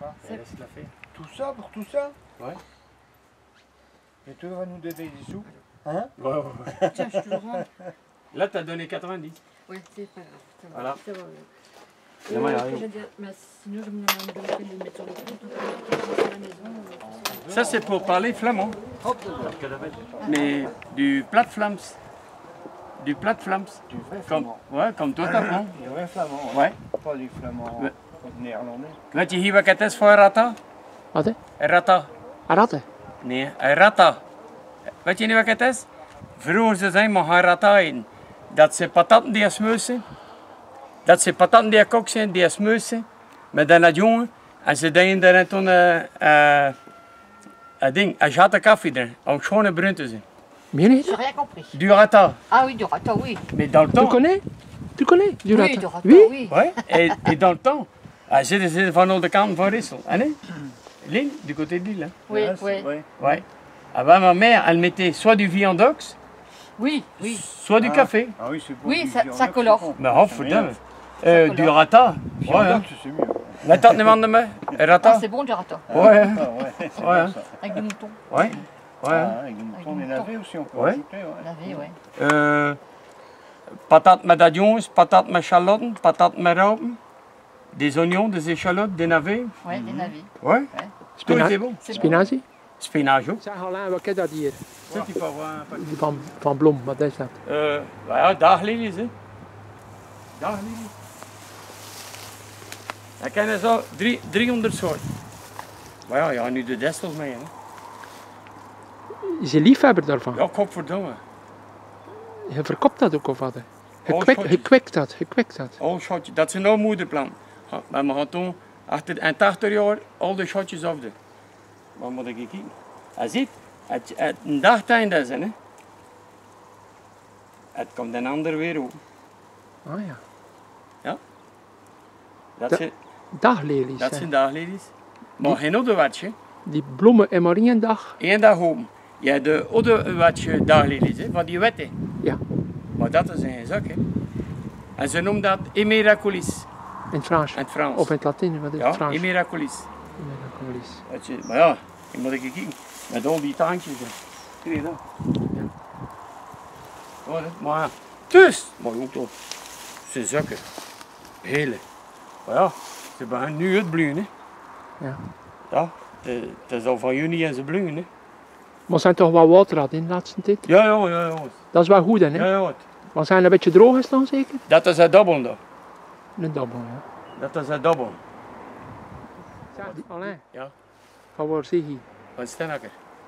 ça. Laisse-la faire. Tout ça pour tout ça? Ouais. Et toi, va nous donner des sous? Hein? Ouais. Tiens, je te le rends. Là, t'as donné 90. Oui, c'est pas grave. Ça va. Voilà. Ça va. Non, mais Qu'est-ce rien. que j'allais dire? Mais sinon, je me demande de les mettre sur le compte. À la maison. Ça, c'est pour parler flamand. Mais du plat flams. Du plat flams. Du vrai Comme, flamand. ouais, comme toi t'apprends. Du vrai flamand. Ouais. Pas du flamand Ouais. néerlandais. Weet je hier wat het is voor een rata? Wat hè? Een rata. Ratten? Nee, een rata. Weet je niet wat het is? Vroeger ze zijn maar gaan rata eten. Dat zijn pataten die smeusen. Dat zijn pataten die gekookt zijn, die smeusen. Met een jongen. En ze deden daar toen een ding, een jatte koffie erin. Om schone bruin te zijn. Meen je J'ai dat? rien compris. Du rata. Ah oui, du rata, oui. Mais dans le Tu temps. connais? Tu connais du Oui, ratten? du rata, Oui? oui. Ouais, et dans le temps. Zitten van de kant van Rissel. Ah nee? Lille, du côté de Lille. Hein? Oui, Ouais, oui. ouais. Ouais. Ah ben, ma mère, elle mettait soit du viandox, Oui, oui. soit du café. Ah oui, c'est bon. Oui, du ça viandox, colore. c'est bon. Mais oh, verdomme. Du rata. Ouais, hein. Viandox, c'est mieux. Met dat niet aan de me? Ah, Rata? c'est bon, du rata. Ouais, hein. Ah ouais, c'est Ouais. bon ça. Avec du mouton. Ouais. Ouais. Ah, avec du mouton, des navets aussi, on peut Ouais. rajouter. Ouais. Lavé, oui. Patat met dadjons, patat met chalotten, patat met raupen. Des oignons, des échalotes, des navets. Oui, des navets. Ouais. Tout était bon. C'est bon. Spinazie? Spinach ook. Zeg Alain, wat is dat hier? Zit die van waar? Die van Blom, wat is dat? Ja, daglilies, hè. Daglilies. Dan kennen zo 300 soorten. Maar ja, ja, nu de destels mee, hè. Is je liefhebber daarvan? Ja, godverdomme. Je verkoopt dat ook of wat? Oh, Je kweekt dat. Al shotjes, dat zijn nou moederplan. Maar we gaan toen, achter 80 jaar, al de shotjes af de. Wat moet ik kijken? Je ziet, het een dagtuin is, hè. Het komt een ander weer op. Ah ja. Dat zijn, Daglelies. dat hè. zijn daglelies. Maar geen ouderwetsje. Die bloemen in maar één dag. Eén dag open. Ja, de ouderwetsje daglelies, hè, van die wetten. Ja. Maar dat is een zak, hè. En ze noemen dat Emeracolis In het Frans. in het Frans. Of in het Latijn, wat is Ja, het Frans? Emeracolis. Emeracolis. Weet je, maar ja, je moet even kijken. Met al die taantjes. hè. Zie je dat? Ja. Hoor, hè. Maar ja, dus, maar ook toch. Ze zakken. Hele. Maar ja, ze beginnen nu het bloeien, hè. Ja. Ja, het is al van juni en ze bloeien, hè. Maar zijn toch wel water had in de laatste tijd? Ja, ja, ja, ja. Dat is wel goed hè? Ja, ja. Maar zijn een beetje droog is dan zeker? Dat is het dobbel, dan. Een dabbel, ja. Dat is het dobbel. Zeg, Alain. Ja. Van waar zie je? Van Stenakker.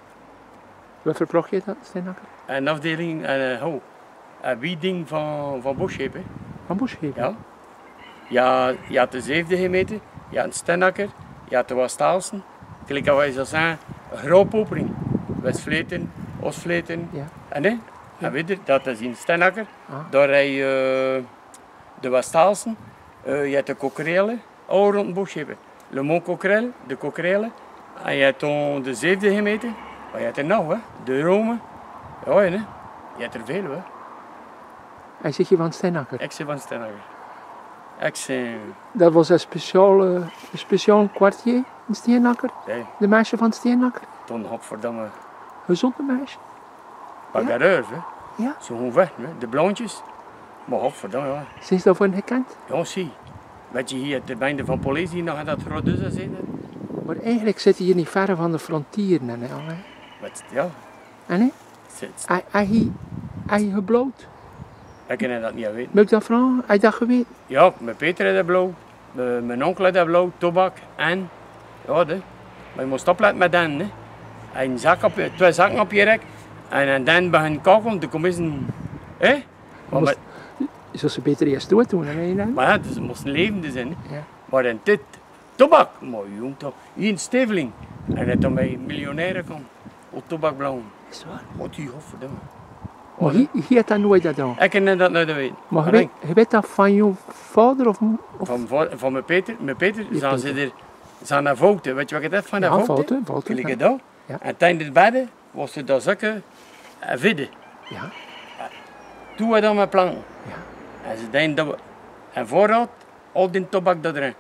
Wat verkocht je dat, Stenakker? Een afdeling, een bieding van Boschheep, hè. Van Boschheven? Ja. Ja, je had de Zeefde gemeten, je had een Stenakker, je had de Westaalsen. Gelijk als wij zo zeggen, een grauwpopering. Westvleten, Oostvleten. Ja. En nee, en weet je, dat is in Stenakker. Ah. Daar heb je de Westaalsen, je hebt de kokerelen, al rond Boschhepen. Le Mont Coquerel, de kokerelen. En je hebt dan de Zeefde gemeten. Maar je hebt er nou, hè, de Rome. Ja, hè. Je hebt er veel, hè. Hij zegt je van Stenakker. Ik ben van Stenakker. Ik ben... Dat was een speciaal kwartier in Steenakker. Nee, De meisje van Steenakker. toen godverdamme... Gezonde meisje. Bagareur, hè. Ja. Zo gewoon weg, hè. De blondjes. Maar godverdamme, ja. Sinds daarvoor gekend. Ja, zie. Weet je, hier de bende van politie nog dat grote zijn. Maar eigenlijk zit hij hier niet ver van de frontieren. Hè, Alain. Wat, ja. En hè? Zit. Hij gebloot. Ik kan dat niet weten. Moet ik dat vragen? Hij dat geweten? Ja, mijn Peter had dat blauw. Mijn onkel had dat blauw. Tobak en... Ja, hè. Maar je moest opletten met den, hè. Een zak op je, 2 zakken op je rek. En dan begin kakelen, de commissen... Hè? Moest- Zou ze beter eerst dood doen, hè? Maar ja, dus het moest levende zijn. Hè. Ja. Maar in dit tobak, maar jong toch, hier een steveling. En dat dan bij miljonairen komt, op tobakblauw. Is het waar? Wat die godverdomme. Maar hier heeft dat nooit gedaan. Ik kan dat nooit weten. Maar Maar je weet dat van je vader of... van mijn Peter Je zijn ze Peter. er, zijn naar fouten. Weet je wat ik het heb van de Ja, fouten? fouten. Gelijk Ja. dat. Ja. En tijdens het bedden was er dat zakken vidden. Ja. Toen we dan mijn plan. Ja. En ze denken dat we, en vooruit, al die tobak dat erin.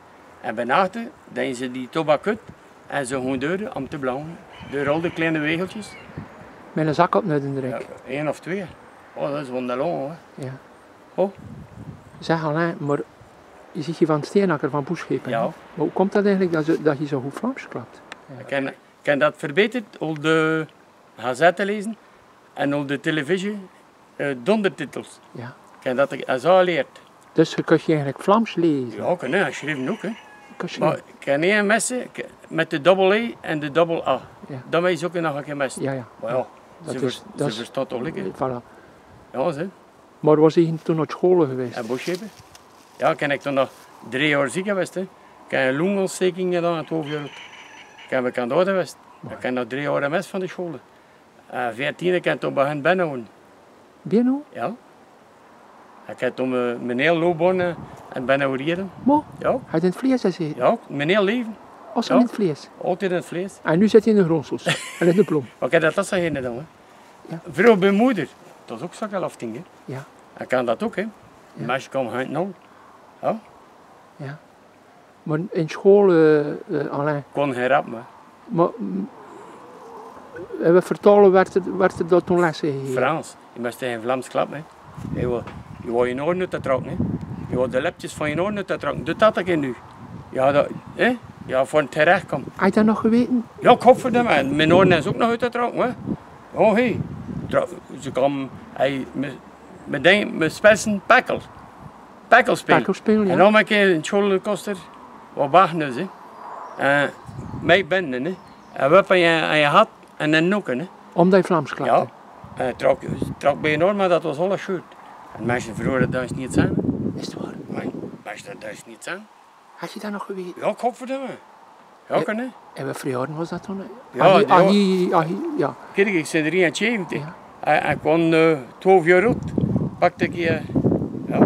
En bij nachten deden ze die tobak uit en ze gewoon deuren om te blanken. Door al die kleine wegeltjes. Met een zak op naar de druk. Ja, 1 of 2. Oh, dat is wonderlang hoor. Ja. Oh. Zeg alleen, maar je ziet hier van het steenakker van Boeschepen. Ja. Maar hoe komt dat eigenlijk dat je zo goed Vlaams klapt? Ik heb dat verbeterd, al de gazetten lezen en al de televisie, dondertitels. Ja. Ik heb dat zo geleerd. Dus je kunt je eigenlijk Vlaams lezen. Ja, ik kan schrijven ook. Hè. Kun je- Maar ik kan niet een messen met de double E en de double A. Ja. Dat is ook nog een keer messen. Ja, ja. Maar ja, Dat ze, is- ver- dat ze is- verstaat toch lekker. Voilà. Ja, ze. Maar was hij toen naar school geweest? En Boschepen. Ja, kan ik toen nog 3 jaar ziek geweest. Hè. Ik heb een longontsteking gedaan het half jaar oud. Ik heb een kandidaat geweest. Ik heb nog 3 jaar MS van de school. 14 ik heb toen begonnen binnenhouden. Binnen? Ja. Ik heb toen mijn hele loopbaan en binnenhouden. Maar, Ja, hij had in het vlees gezeten. ja, mijn hele leven. Als Ja. in het vlees. Altijd in het vlees. En nu zit hij in de gronsels. En in de bloem. Maar ik heb dat zo gedaan. Hè. Ja. Vroeger bij moeder. Dat is ook zo'n helfting. Hè. Ja. Ik kan dat ook. Hè. Ja. De meisje kwam hand nou. Ja, Ja. Maar in school, alleen. kon geen rap maar. Maar, we vertalen werd er dat toen lessen gegeven. Frans. Je moest tegen Vlaams klappen. Hè. Je wou je oren uit te trokken. Hè. Je wou de lepjes van je oren uit te trokken. Doe dat ik nu. Ja, dat, hè. Ja, voor het terecht komt. Had je dat nog geweten? Ja, ik hoop voor hem. En mijn oren is ook nog uit te trokken. Hè. Oh hé. Ze kwam, me spelsen pekkel. Pekkel spelen. Pakkelspelen, En ja. dan maak je een schoolkoster wat wachten dus. Hè. En mij binnen. Hè. En we hebben je had en een noeken. Hè. Omdat je Vlaams klapte. Ja. En trok bij enorm, maar dat was alles goed. En mensen verloren dat is niet zijn. Is het waar? Nee, mensen dat is niet zijn. Had je dat nog geweten? Ja, ik hoop voor hem. Ja, kan hè. En wat voor jaren was dat toen? Ja, Ja. Kijk, ik ben 73. Ja. En ik kwam 12 jaar oud. Pakte ik je. Ja.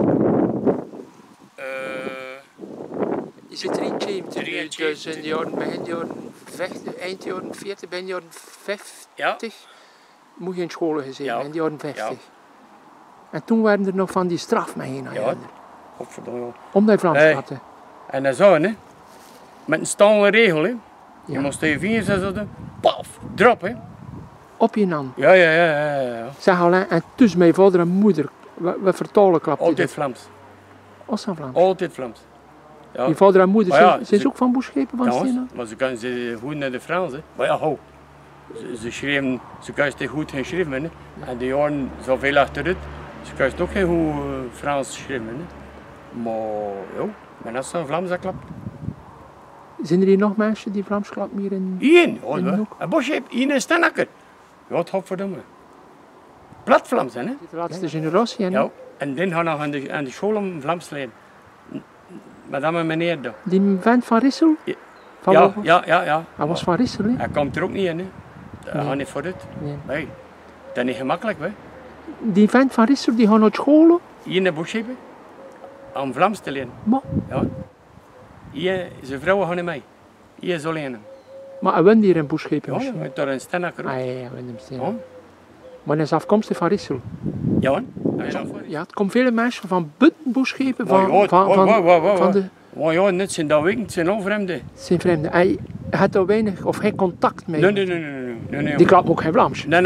Je zit er in 73, dus in de jaren, begin de jaren 50, eind jaren 40, begin de jaren 50, Ja. moet je in scholen gezeten, Ja. in de jaren 50. Ja. En toen waren er nog van die straf mee heen. Ja. Godverdomme. Omdat je Vlaams Hey. klapte. En dat zo, hè. Met een stalen regel, hè. Ja. Je moest je vingers zetten, paf, drop, hè. Op je nan. Ja. Zeg alleen, en tussen mijn vader en moeder, we vertalen klapte. Altijd Vlaams. Als van Vlaams. Altijd Vlaams. Ja. Je vader en moeder, Maar ja, zijn ze ze- ook van Boeschepen van Ja, Stena? maar ze kunnen ze goed naar de Frans, hè. Maar ja, hou. Ze schreven, ze kunnen het goed gaan schrijven, hè. En die jaren zoveel achteruit, ze kunnen het ook geen goed Frans schrijven, hè. Maar ja, maar dat is een Vlaams dat klapt. Zijn er hier nog mensen die Vlaams klappen hier in... Ian, In de hoor. hoek. Een bosje, Ian is Stenakker. Ja, het gaat verdomme. Plat Vlaams, hè. De laatste generatie, en Ja, en die gaan nog aan de school om Vlaams leren. Met dat meneer daar. die vent van Rissel? Ja. Van Ja, Wolfers? ja. Hij was van Rissel, hè? Hij komt er ook niet in, hè. Dat Nee. gaat niet vooruit. Nee. Nee, dat is niet gemakkelijk, hè. Die vent van Rissel, die gaat naar school. Hier in de Boschepen, om Vlaams te leren. Maar, Ja. Hier, zijn vrouwen gaan niet mee. Hier is alleen. maar hij woont hier in Boeschepen Ja, misschien. met daar een Stenakker ook. Ah, ja, hij woont in Stena. Ja, Maar hij is afkomstig van Rissel. ja, hoor. Dat is afval. Ja, het komt vele mensen van buiten Boeschepen, Maar van, ja, van de... Maar ja, net zijn dat weken, het zijn al vreemden. zijn vreemden. Hij had daar weinig of geen contact mee. Nee. Die klapt ook geen Vlaams. Nee.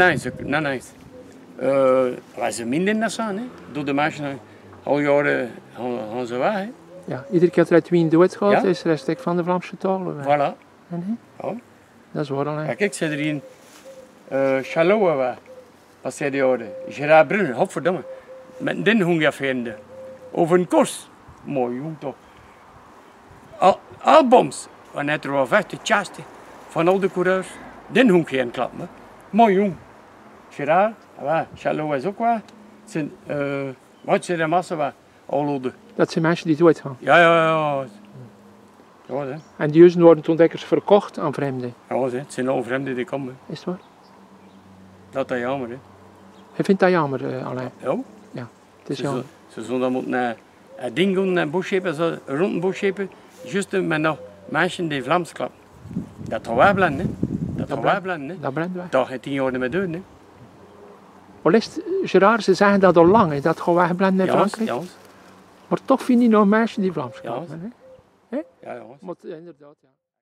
Wij zijn minder dan zijn, hè. Door de mensen al jaren gaan ze weg, hè. Ja, iedere keer dat hij dood gaat, Ja. is de rest van de Vlaamse taal. weg. Voilà. En, hè? Ja. Dat is waar alleen. Kijk, ik zit er in Chaloa waar. Pas zei die jaren. Gerard Brunner, godverdomme. Met den hong je vinden. Over een koers. Mooi jong toch. Albums. Wanneer er wel 50 chaste van al de coureurs. Den hong je een klap, hè. Mooi jong. Gerard, waar. Chaloa is ook waar. Het zijn, wat zijn de massa waar. Al oude. Dat zijn mensen die dood gaan. Ja. Ja, hè. En die huizen worden toen dikwijls verkocht aan vreemden. Ja, hè. Het zijn al vreemden die komen. Is het waar? Dat is jammer, hè. Je vindt dat jammer, Alain. Ja. Het is jammer. Ze zullen moeten dingen naar Boschepen, zo rond Boschepen, juist met nog mensen die Vlaams klappen. Dat gaat wij blenden, hè. Dat gaat wij blenden, hè. Dat brengt wij. Dat gaat 10 jaar niet meer doen, hè. Maar list, Gerard, ze zeggen dat al lang, hè, dat gewoon wegblenden in Jans, Frankrijk. Jans. Maar toch vind je nog mensen die Vlaams Ja. klappen. Hè? Ja, jongens. Maar, ja, inderdaad, ja.